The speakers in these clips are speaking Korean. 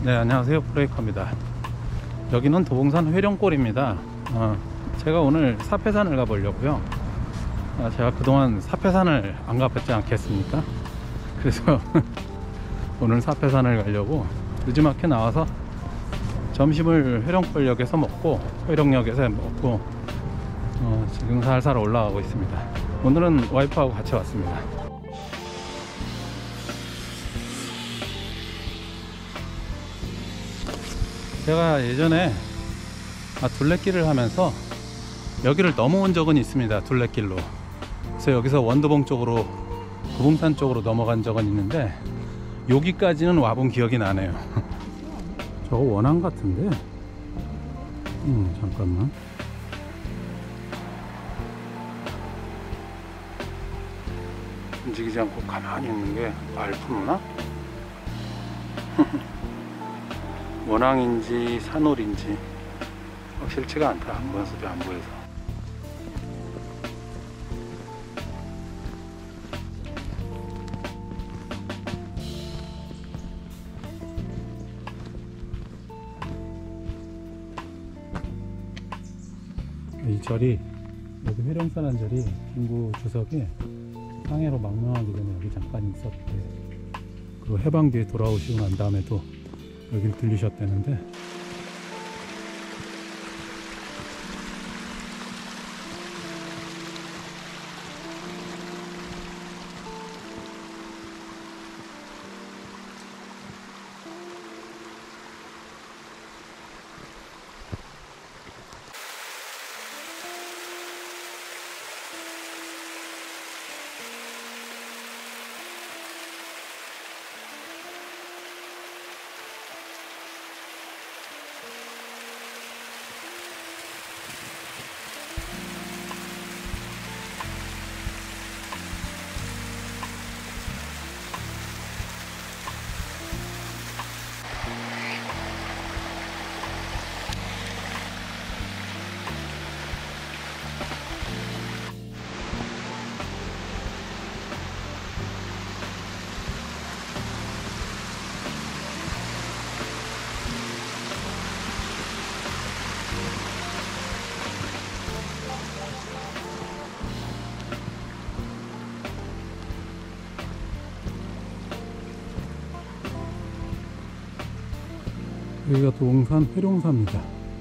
네, 안녕하세요. 프레이커입니다. 여기는 도봉산 회령골입니다. 제가 오늘 사패산을 가보려고요. 제가 그동안 사패산을 안 가봤지 않겠습니까? 그래서 오늘 사패산을 가려고 늦지막히 나와서 점심을 회령골역에서 먹고 회령역에서 먹고 지금 살살 올라가고 있습니다. 오늘은 와이프하고 같이 왔습니다. 제가 예전에 둘레길을 하면서 여기를 넘어온 적은 있습니다. 둘레길로. 그래서 여기서 원도봉 쪽으로 구봉산 쪽으로 넘어간 적은 있는데 여기까지는 와본 기억이 나네요. 저거 원앙 같은데? 잠깐만. 움직이지 않고 가만히 있는 게 알프로나? 원앙인지 산홀인지 확실치가 않다. 안 보여서 안 보여서. 이 절이 여기 회령산 한 절이 김구 주석이 항해로 망명하기 전에 여기 잠깐 있었대. 그리고 해방 뒤에 돌아오시고 난 다음에도 여길 들리셨다는데 여기가 도봉산 회룡사입니다.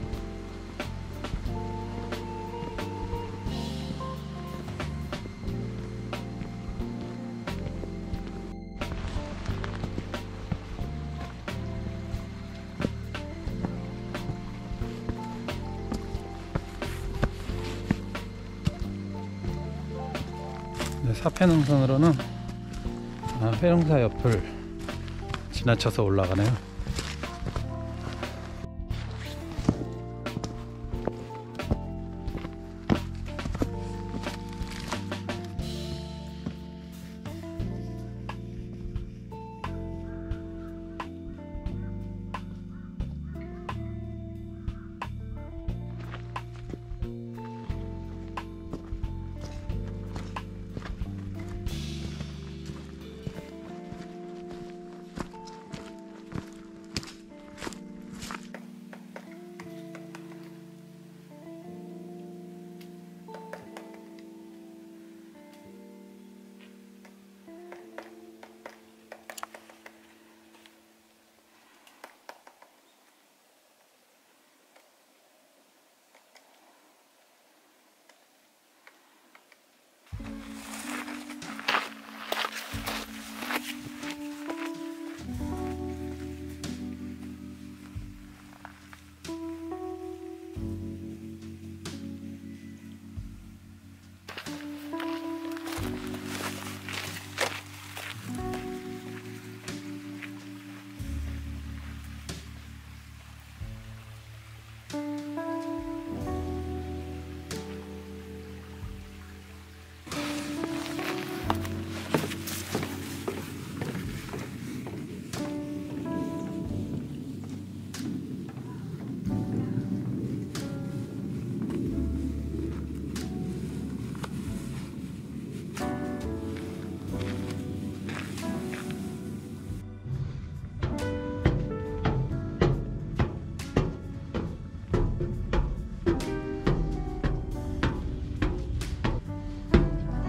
네, 사패능선으로는 회룡사 옆을 지나쳐서 올라가네요.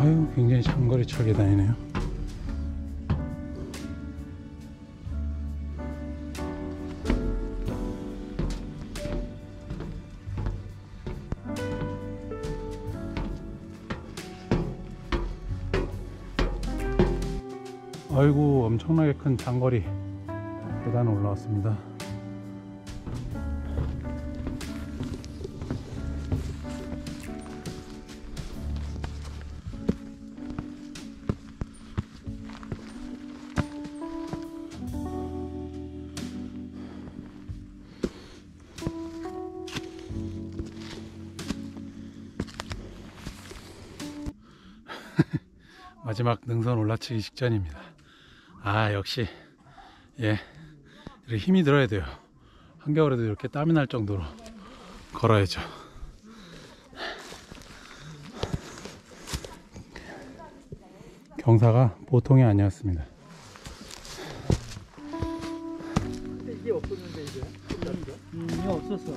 아유, 굉장히 장거리 철계 다니네요. 아이고, 엄청나게 큰 장거리 계단을 올라왔습니다. 마지막 능선 올라치기 직전입니다. 아, 역시 예, 이렇게 힘이 들어야 돼요. 한겨울에도 이렇게 땀이 날 정도로 걸어야죠. 경사가 보통이 아니었습니다. 이게 없었는데 이제 이게 없었어.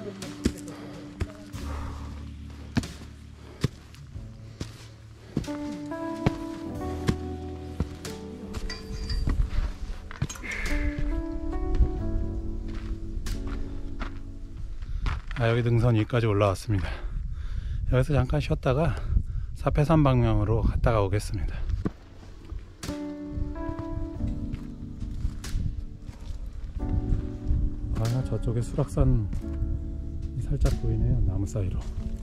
아, 여기 능선 위까지 올라왔습니다. 여기서 잠깐 쉬었다가 사패산 방향으로 갔다가 오겠습니다. 아, 저쪽에 수락산이 살짝 보이네요. 나무 사이로.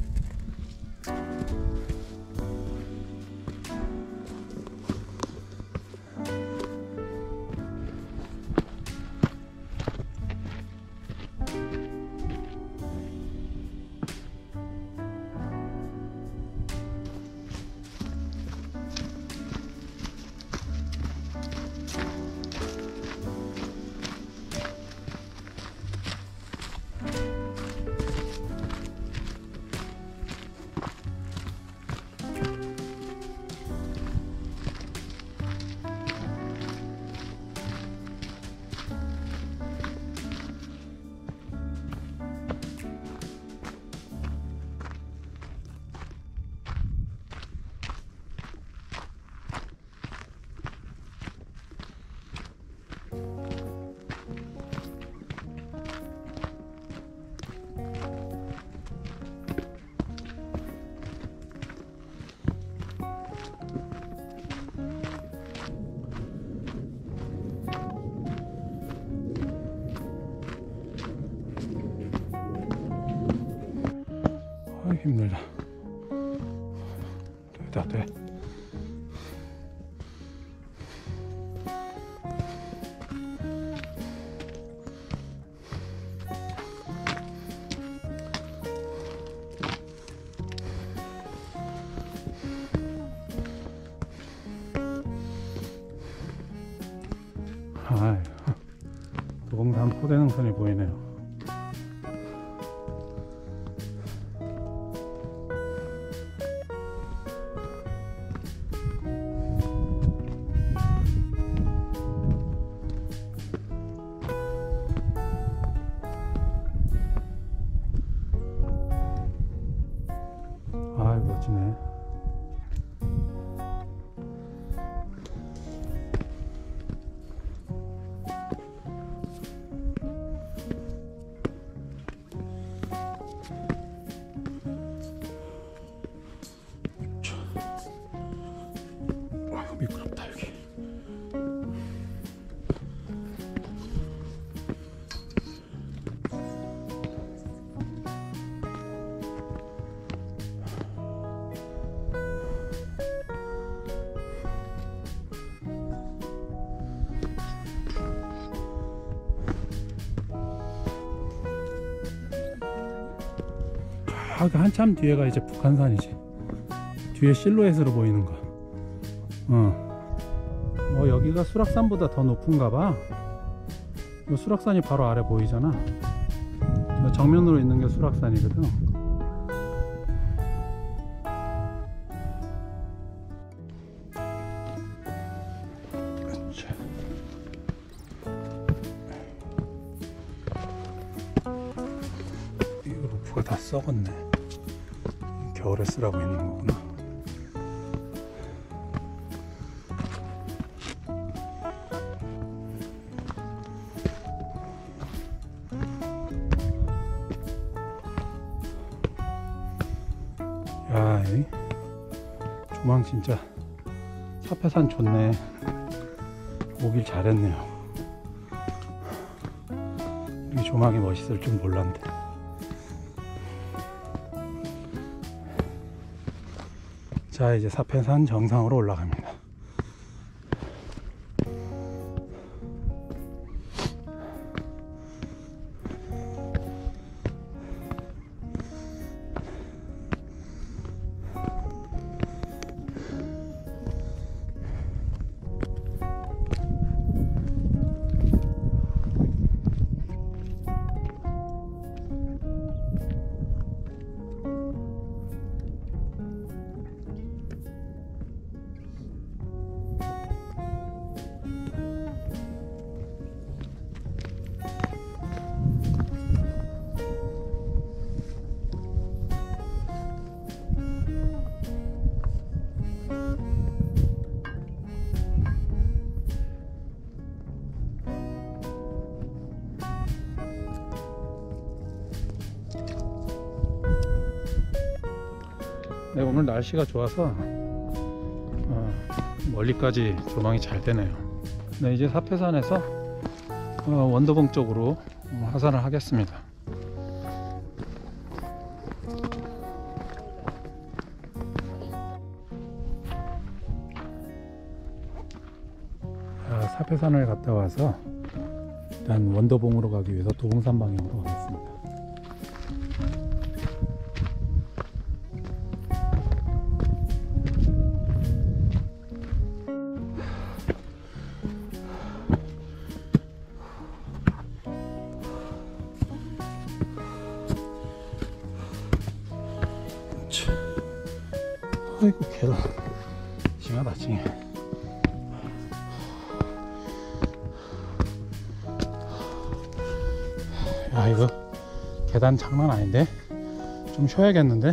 힘들다. 되다 돼. 아, 도봉산 포대능선이 보이네요. 아, 멋지네. 미끄럽다 여기. 저기 한참 뒤에가 이제 북한산이지. 뒤에 실루엣으로 보이는 거. 여기가 수락산보다 더 높은가 봐. 수락산이 바로 아래 보이잖아. 저 정면으로 있는 게 수락산이거든. 이 로프가 다 썩었네. 겨울에 쓰라고 있는 거구나. 야, 이 조망 진짜 사패산 좋네. 오길 잘했네요. 이 조망이 멋있을 줄 몰랐는데. 자, 이제 사패산 정상으로 올라갑니다. 네, 오늘 날씨가 좋아서 멀리까지 조망이 잘 되네요. 네, 이제 사패산에서 원도봉 쪽으로 하산을 하겠습니다. 자, 사패산을 갔다 와서 일단 원도봉으로 가기 위해서 도봉산 방향으로 가겠습니다. 아이고, 계단 징하다, 징해. 야, 이거 계단 장난 아닌데? 좀 쉬어야겠는데?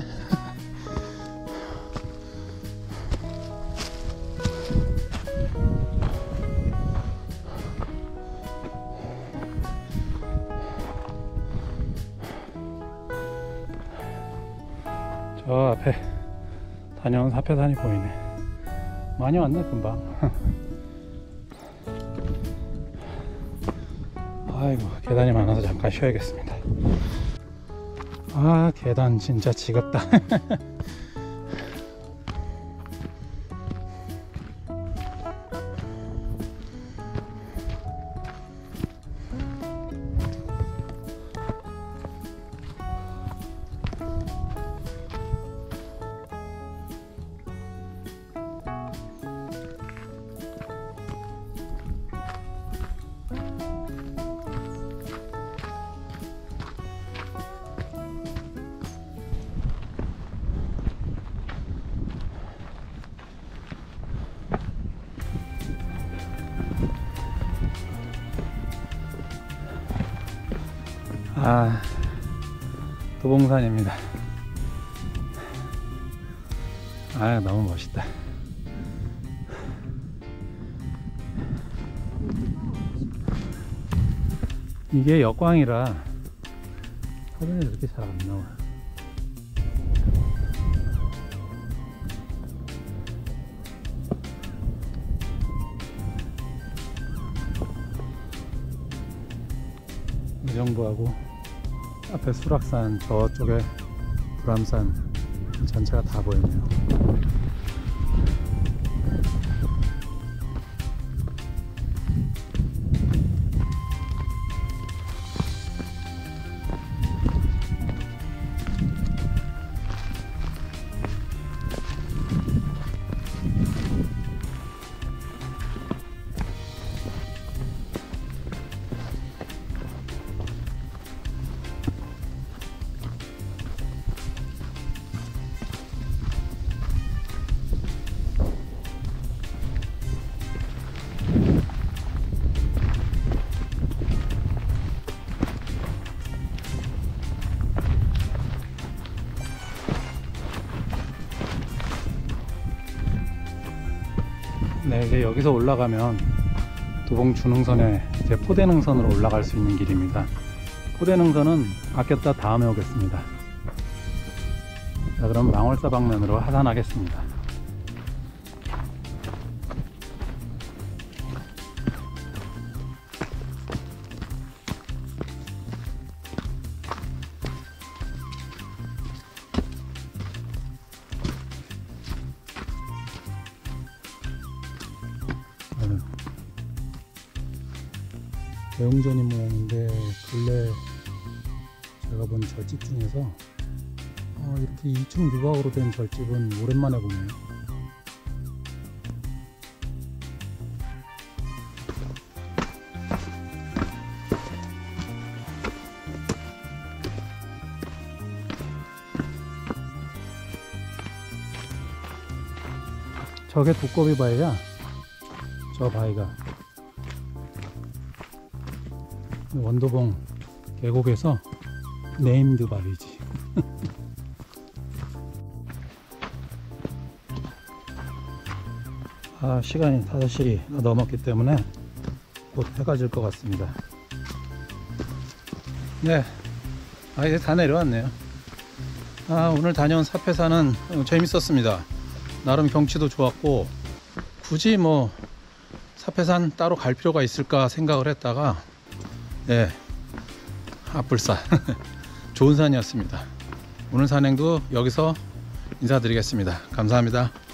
저 앞에 다녀온 사패산이 보이네. 많이 왔네, 금방. 아이고, 계단이 많아서 잠깐 쉬어야겠습니다. 아, 계단 진짜 지겹다. 아, 도봉산입니다. 아, 너무 멋있다. 이게 역광이라 사진이 이렇게 잘 안 나와. 의정부하고 앞에 수락산, 저쪽에 불암산 전체가 다 보이네요. 네, 이제 여기서 올라가면 도봉 준흥선에 이제 포대능선으로 올라갈 수 있는 길입니다. 포대능선은 아꼈다 다음에 오겠습니다. 자, 그럼 망월사 방면으로 하산하겠습니다. 대웅전이 모양인데 근래 제가 본 절집 중에서 이렇게 2층 유박으로 된 절집은 오랜만에 보네요. 저게 두꺼비 바위야. 저 바위가 원도봉 계곡에서 네임드 바위지. 시간이 5시 넘었기 때문에 곧 해가 질 것 같습니다. 네, 이제 다 내려왔네요. 오늘 다녀온 사패산은 재밌었습니다. 나름 경치도 좋았고, 굳이 뭐 사패산 따로 갈 필요가 있을까 생각을 했다가, 네, 앞불산 좋은 산이었습니다. 오늘 산행도 여기서 인사드리겠습니다. 감사합니다.